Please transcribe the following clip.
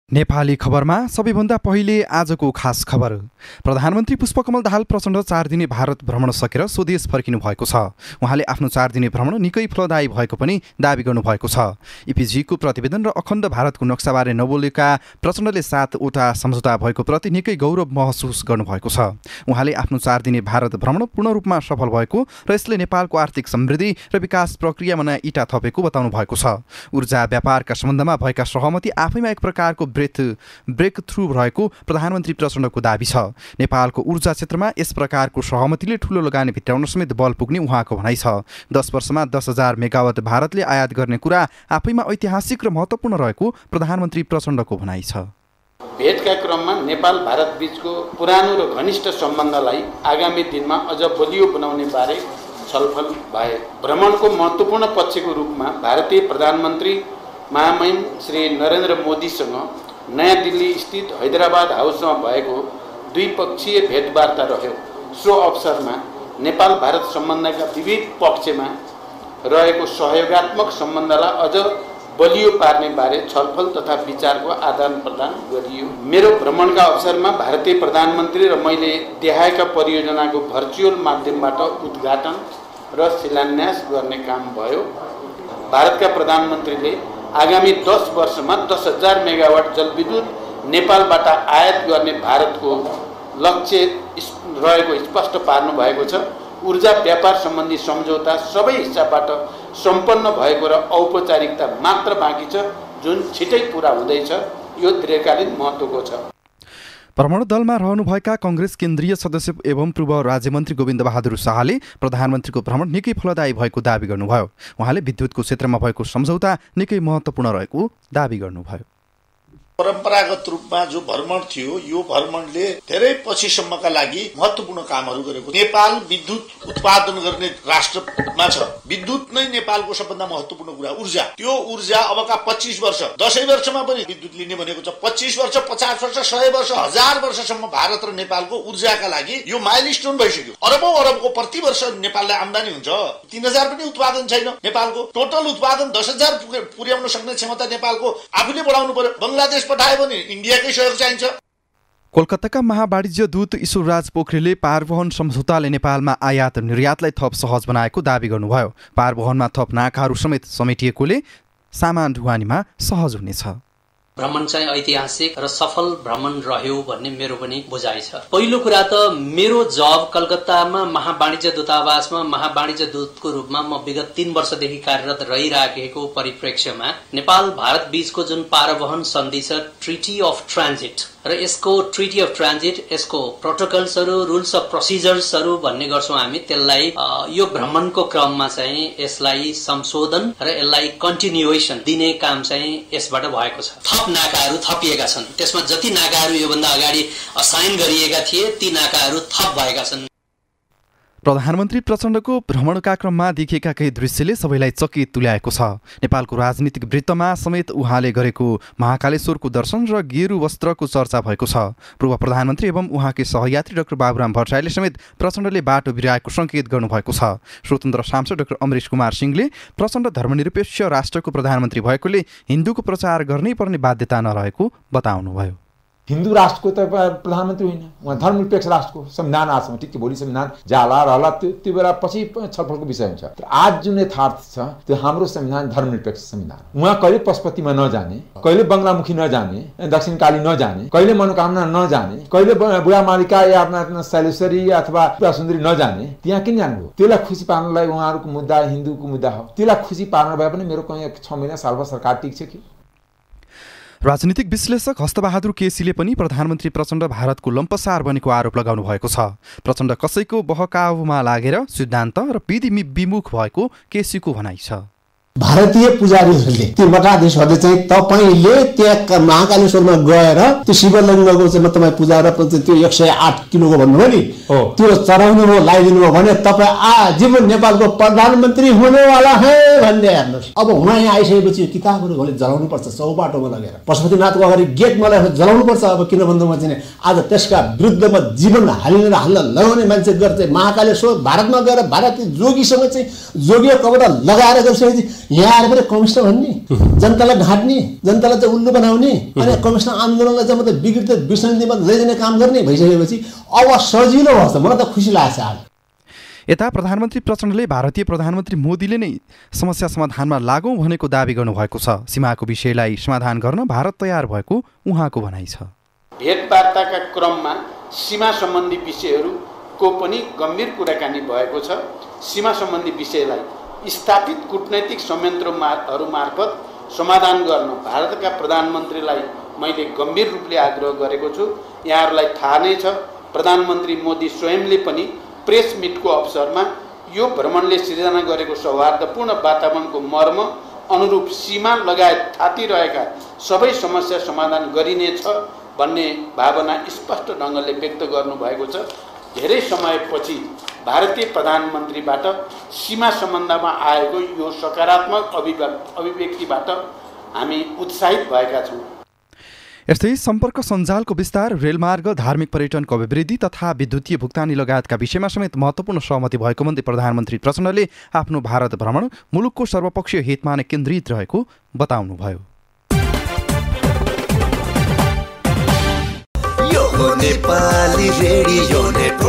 नेपाली खबरमा सबैभन्दा पहिले आजको खास खबर। प्रधानमन्त्री पुष्पकमल दाहाल प्रचण्ड 4 दिने भारत भ्रमण सकेर स्वदेश फर्किनु भएको छ। उहाँले आफ्नो 4 दिने भ्रमण निकै फलदायी भएको पनि दाबी गर्नुभएको छ। इपिजीको प्रतिवेदन र अखण्ड भारतको नक्साबारे नबोलेका प्रचण्डले 7वटा सम्झौता भएको प्रति निकै गौरव महसुस गर्नुभएको छ। उहाँले आफ्नो 4 दिने भारत भ्रमण पूर्ण रूपमा सफल भएको र यसले नेपालको आर्थिक समृद्धि र विकास प्रक्रियामा नयाँ इँटा थपेको बताउनु भएको छ। ऊर्जा व्यापारका सम्बन्धमा भएका सहमति आफैमा एक प्रकारको ब्रेक थ्रु रहेको प्रधानमन्त्री प्रचण्डको दाबी छ। नेपालको ऊर्जा क्षेत्रमा यस प्रकारको सहमतिले ठूलो लगानी भित्राउन समेत बल पुग्ने उहाँको भनाइ छ। 10 वर्षमा 10,000 मेगावाट भारतले आयात गर्ने कुरा आफैमा ऐतिहासिक र महत्त्वपूर्ण रहेको प्रधानमन्त्री प्रचण्डको भनाइ छ। भेटका क्रममा नेपाल भारत बीचको पुरानो र घनिष्ठ सम्बन्धलाई आगामी दिनमा अझ बलियो बनाउने बारे छलफल भए। भ्रमणको महत्त्वपूर्ण पक्षको रूपमा भारतीय प्रधानमन्त्री महामहिम श्री नरेन्द्र मोदीसँग नयाँ दिल्ली स्थित हैदराबाद हाउसमा भएको द्विपक्षीय भेटवार्ता रह्यो। सो अवसरमा नेपाल भारत सम्बन्धका विविध पक्षमा रहेको सहयोगात्मक सम्बन्धलाई अझ बलियो पार्ने बारे छलफल तथा विचारको आदान प्रदान गरियो। मेरो भ्रमणका अवसरमा भारतीय प्रधानमन्त्री र मैले देखाएका परियोजनाको भर्चुअल माध्यमबाट उद्घाटन र शिलान्यास गर्ने काम भयो। भारतका प्रधानमन्त्रीले आगामी 10 वर्षमा 10,000 मेगावाट जलविद्युत नेपालबाट आयात गर्ने भारतको लक्ष्य रहेको स्पष्ट पार्नु भएको छ। ऊर्जा व्यापार सम्बन्धी सम्झौता सबै हिस्साबाट सम्पन्न भएको र औपचारिकता मात्र बाँकी छ, जुन छिटै पुरा हुँदैछ। यो दीर्घकालीन महत्त्वको छ। भ्रमण दलमा रहनुभएका कांग्रेस केन्द्रीय सदस्य एवं पूर्व राज्यमन्त्री गोविन्द बहादुर शाहले प्रधानमन्त्रीको भ्रमण निकै फलदायी भएको दाबी गर्नुभयो। उहाँले विद्युतको क्षेत्रमा भएको सम्झौता निकै महत्त्वपूर्ण रहेको दाबी गर्नुभयो। परम्परागत रूपमा जो भ्रमण थियो, यो भ्रमणले धेरै पछिसम्मका लागि महत्त्वपूर्ण कामहरू गरेको। नेपाल विद्युत उत्पादन गर्ने राष्ट्रमा छ। विद्युत नै नेपालको सबभन्दा महत्त्वपूर्ण कुरा। ऊर्जा, त्यो ऊर्जा अबका 25 वर्ष 10 वर्षमा पनि विद्युत लिने भनेको छ। 25 वर्ष 50 वर्ष 100 वर्ष 1000 वर्षसम्म भारत र नेपालको ऊर्जाका लागि यो माइलस्टोन भइसक्यो। अरबौं अरबको प्रति वर्ष नेपाललाई आम्दानी हुन्छ। 3000 पनि उत्पादन छैन नेपालको। टोटल उत्पादन 10,000 पुर्याउन सक्ने क्षमता नेपालको आफूले बढाउनु पर्यो। बंगलादेश पठायो भने इन्डियाकै सहयोग चाहिन्छ। कोलकाताका महावाणिज्य दूत ईश्वरराज पोखरेलले पारवहन सम्झौताले नेपालमा आयात निर्यातलाई थप सहज बनाएको दाबी गर्नुभयो। पारवहनमा थप नाकाहरू समेत समेटिएकोले सामान ढुवानीमा सहज हुनेछ। भ्रमण चाहिँ ऐतिहासिक र सफल भ्रमण रह्यो भन्ने मेरो पनि बुझाइ छ। पहिलो कुरा त मेरो जब कलकत्तामा महावाणिज्य दूतावासमा महावाणिज्य दूतको रूपमा म विगत 3 वर्षदेखि कार्यरत रहिराखेको परिप्रेक्ष्यमा नेपाल भारत बीचको जुन पारवहन सन्धि छ, ट्रिटी अफ ट्रान्जिट र यसको ट्रिटी अफ ट्रान्जिट, यसको प्रोटोकल्सहरू, रुल्स अफ प्रोसिजर्सहरू भन्ने गर्छौँ हामी। त्यसलाई यो भ्रमणको क्रममा चाहिँ यसलाई संशोधन र यसलाई कन्टिन्युएसन दिने काम चाहिँ यसबाट भएको छ। थप नाकाहरू थपिएका छन्। त्यसमा जति नाकाहरू योभन्दा अगाडि असाइन गरिएका थिए ती नाकाहरू थप भएका छन्। प्रधानमन्त्री प्रचण्डको भ्रमणका क्रममा देखिएका केही दृश्यले सबैलाई चकित तुल्याएको छ। नेपालको राजनीतिक वृत्तमा समेत उहाँले गरेको महाकालेश्वरको दर्शन र गेरु वस्त्रको चर्चा भएको छ। पूर्व प्रधानमन्त्री एवं उहाँकै सहयात्री डाक्टर बाबुराम भट्टराईले समेत प्रचण्डले बाटो बिराएको सङ्केत गर्नुभएको छ। स्वतन्त्र सांसद डाक्टर अमरेश कुमार सिंहले प्रचण्ड धर्मनिरपेक्ष राष्ट्रको प्रधानमन्त्री भएकोले हिन्दूको प्रचार गर्नै पर्ने बाध्यता नरहेको बताउनुभयो। हिन्दू राष्ट्रको त प्रधानमन्त्री होइन, उहाँ धर्मनिरपेक्ष राष्ट्रको संविधान आजसम्म ठिक भोलि संविधान जाला रहला त्यो बेला पछि छलफलको विषय हुन्छ। तर आज जुन यथार्थ छ त्यो हाम्रो संविधान धर्मनिरपेक्ष संविधान। उहाँ कहिले पशुपतिमा नजाने, कहिले बङ्गलामुखी नजाने, दक्षिणकाली नजाने, कहिले मनोकामना नजाने, कहिले बुढामालिका या शैलेश्वरी अथवा सुन्दरी नजाने, त्यहाँ किन जानुभयो? त्यसलाई खुसी पार्नलाई उहाँहरूको मुद्दा हिन्दूको मुद्दा हो। त्यसलाई खुसी पार्न भए पनि मेरो कहीँ 6 महिना सालभर सरकार टिक छ कि? राजनीतिक विश्लेषक हस्तबहादुर केसीले पनि प्रधानमन्त्री प्रचण्ड भारतको लम्पसार बनेको आरोप लगाउनु भएको छ। प्रचण्ड कसैको बहकावमा लागेर सिद्धान्त र विधि विमुख भएको केसीको भनाइ छ। भारतीय पुजारीहरूले त्यो मठाधीशहरूले चाहिँ तपाईले त्यहाँ महाकालेश्वरमा गएर त्यो शिवलिङ्गको चाहिँ तपाईँ पूजा र त्यो 108 किलोको भन्नुभयो नि, त्यो चढाउनु भयो, लगाइदिनु भयो भने तपाईँ आजीवन नेपालको प्रधानमन्त्री हुनेवाला है भन्ने हेर्नुहोस्। अब उहाँ यहाँ आइसकेपछि किताबहरू भने जलाउनु पर्छ चौबाटोमा लगेर, पशुपतिनाथको अगाडि गेटमा लगेर जलाउनु पर्छ। अब किन भन्दामा चाहिँ आज त्यसका विरुद्धमा जीवन हालिएर हल्ला लगाउने मान्छे गर्छ। महाकालेश्वर भारतमा गएर भारतीय जोगीसँग चाहिँ जोगी कपडा लगाएर गएपछि यहाँ आएर पनि कमिसनर भन्ने, जनतालाई ढाँट्ने, जनतालाई चाहिँ उल्लु बनाउने, अनि कमिसनर आन्दोलनलाई चाहिँ मात्रै बिग्रित विसङ्गतिमा लैजाने काम गर्ने भइसकेपछि अब सजिलो भयो। मलाई त खुसी लाग्छ आज। यता प्रधानमन्त्री प्रचण्डले भारतीय प्रधानमन्त्री मोदीले नै समस्या समाधानमा लागौँ भनेको दाबी गर्नुभएको छ। सीमाको विषयलाई समाधान गर्न भारत तयार भएको उहाँको भनाइ छ। भेटवार्ताका क्रममा सीमा सम्बन्धी विषयहरूको पनि गम्भीर कुराकानी भएको छ। सीमा सम्बन्धी विषयलाई स्थापित कूटनैतिक संयन्त्रहरू मार्फत समाधान गर्न भारतका प्रधानमन्त्रीलाई मैले गम्भीर रूपले आग्रह गरेको छु। यहाँहरूलाई थाहा नै छ, प्रधानमन्त्री मोदी स्वयंले पनि प्रेस मिटको अवसरमा यो भ्रमणले सिर्जना गरेको सौहार्दपूर्ण वातावरणको मर्म अनुरूप सीमा लगायत थातिरहेका सबै समस्या समाधान गरिनेछ भन्ने भावना स्पष्ट ढङ्गले व्यक्त गर्नुभएको छ। धेरै समयपछि भारतीय प्रधानमन्त्रीबाट सीमा सम्बन्धमा आएको यो सकारात्मक अभिव्यक्तिबाट हामी उत्साहित भएका छौँ। यस्तै सम्पर्क सञ्जालको विस्तार, रेलमार्ग, धार्मिक पर्यटनको अभिवृद्धि तथा विद्युतीय भुक्तानी लगायतका विषयमा समेत महत्त्वपूर्ण सहमति भएको भन्दै प्रधानमन्त्री प्रचण्डले आफ्नो भारत भ्रमण मुलुकको सर्वपक्षीय हितमा नै केन्द्रित रहेको बताउनुभयो। नेपाली रेडियो